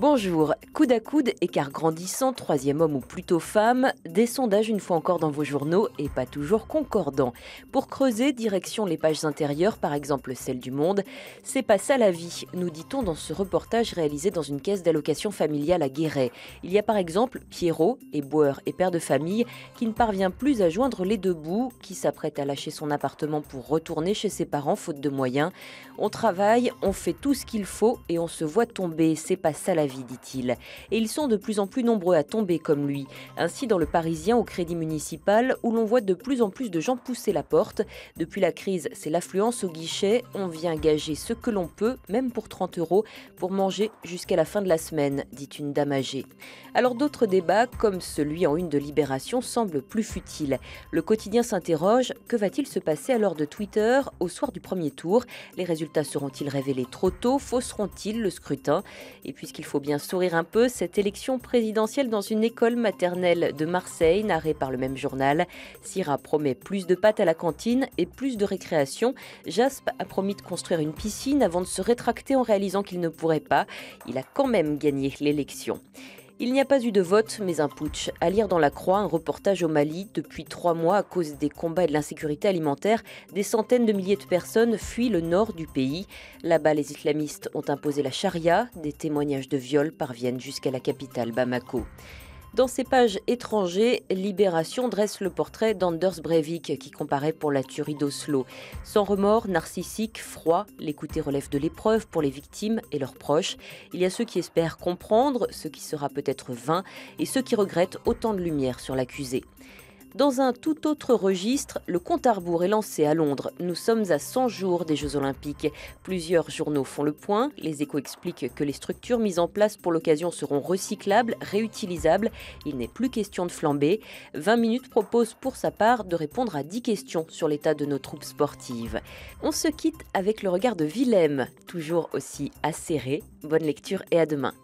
Bonjour, coude à coude, écart grandissant, troisième homme ou plutôt femme, des sondages une fois encore dans vos journaux et pas toujours concordants. Pour creuser, direction les pages intérieures, par exemple celle du Monde, c'est pas ça la vie, nous dit-on dans ce reportage réalisé dans une caisse d'allocation familiale à Guéret. Il y a par exemple Pierrot, éboueur et père de famille, qui ne parvient plus à joindre les deux bouts, qui s'apprête à lâcher son appartement pour retourner chez ses parents faute de moyens. On travaille, on fait tout ce qu'il faut et on se voit tomber, c'est pas ça la vie, dit-il. Et ils sont de plus en plus nombreux à tomber comme lui. Ainsi dans le Parisien au Crédit Municipal, où l'on voit de plus en plus de gens pousser la porte. Depuis la crise, c'est l'affluence au guichet. On vient gager ce que l'on peut, même pour 30 € pour manger jusqu'à la fin de la semaine, dit une dame âgée. Alors d'autres débats, comme celui en une de Libération, semblent plus futiles. Le quotidien s'interroge, que va-t-il se passer à l'heure de Twitter au soir du premier tour? Les résultats seront-ils révélés trop tôt? Fausseront-ils le scrutin? Et puisqu'il faut bien sourire un peu, cette élection présidentielle dans une école maternelle de Marseille, narrée par le même journal. Syrah promet plus de pâtes à la cantine et plus de récréation. Jasp a promis de construire une piscine avant de se rétracter en réalisant qu'il ne pourrait pas. Il a quand même gagné l'élection. Il n'y a pas eu de vote, mais un putsch. À lire dans La Croix, un reportage au Mali. Depuis 3 mois, à cause des combats et de l'insécurité alimentaire, des centaines de milliers de personnes fuient le nord du pays. Là-bas, les islamistes ont imposé la charia. Des témoignages de viols parviennent jusqu'à la capitale, Bamako. Dans ses pages étrangers, Libération dresse le portrait d'Anders Breivik qui comparaît pour la tuerie d'Oslo. Sans remords, narcissique, froid, l'écouter relève de l'épreuve pour les victimes et leurs proches. Il y a ceux qui espèrent comprendre, ce qui sera peut-être vain, et ceux qui regrettent autant de lumière sur l'accusé. Dans un tout autre registre, le compte à rebours est lancé à Londres. Nous sommes à 100 jours des Jeux Olympiques. Plusieurs journaux font le point. Les Échos expliquent que les structures mises en place pour l'occasion seront recyclables, réutilisables. Il n'est plus question de flamber. 20 minutes propose pour sa part de répondre à 10 questions sur l'état de nos troupes sportives. On se quitte avec le regard de Willem, toujours aussi acéré. Bonne lecture et à demain.